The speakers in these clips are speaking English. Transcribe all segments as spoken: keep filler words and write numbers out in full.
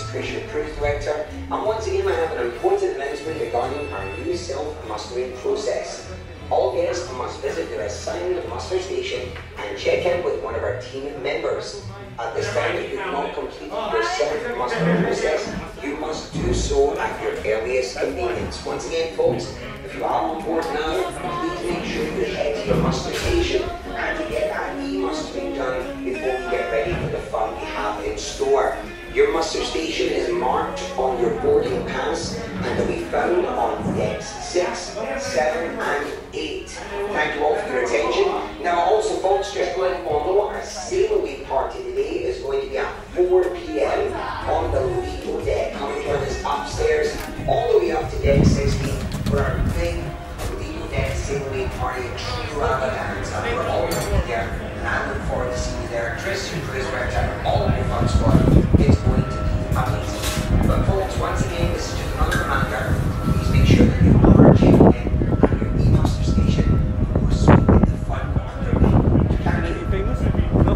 Chris, your cruise director, and once again I have an important announcement regarding our new self-mustering process. All guests must visit their assigned muster station and check in with one of our team members. At this time, if you have not completed your self-mustering process, you must do so at your earliest convenience. Once again, folks, if you are on board now, please make sure you head to your muster station and to get that e-mustering done before we get ready for the fun we have in store. Your muster station is marked on your boarding pass and will be found on decks six, seven and eight. Thank you all for your attention. Now also folks, just to let you all know, our sail away party today is going to be at four p m on the Lido deck. Come and join us upstairs all the way up to deck sixteen for our big Lido deck sail away party and true Ramadans. And we're all going to be there and I look forward to seeing you there. Chris, your cruise director, all of your fun squad. It's going to be amazing. But folks, once again, this is just another reminder. Please make sure that you are checking in at your e-muster station or so in the fun underway. Thank you. Famous? No.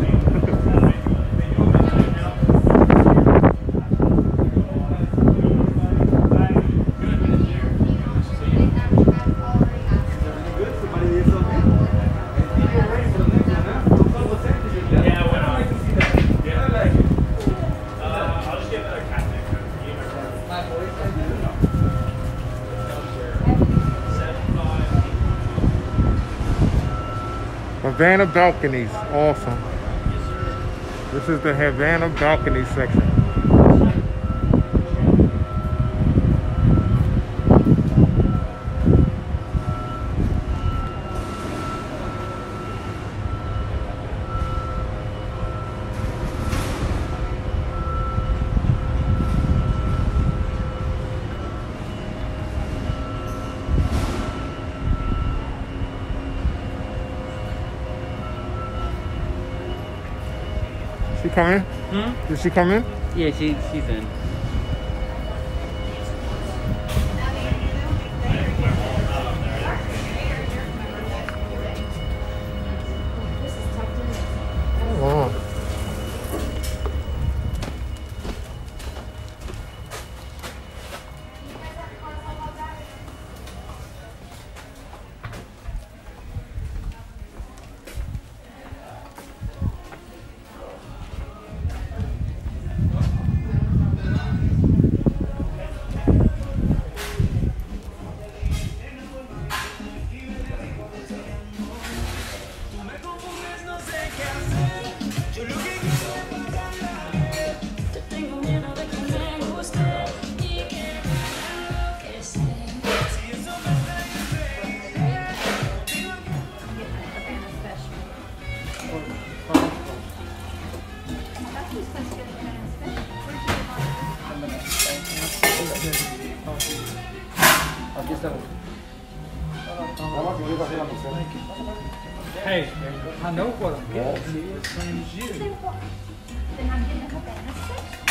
Havana Balconies, awesome. This is the Havana Balcony section. She come in? Hmm? Did she come in? Yeah, she, she's in. Wow. Hey, I know what I'm getting.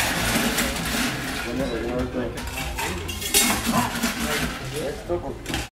Whenever you're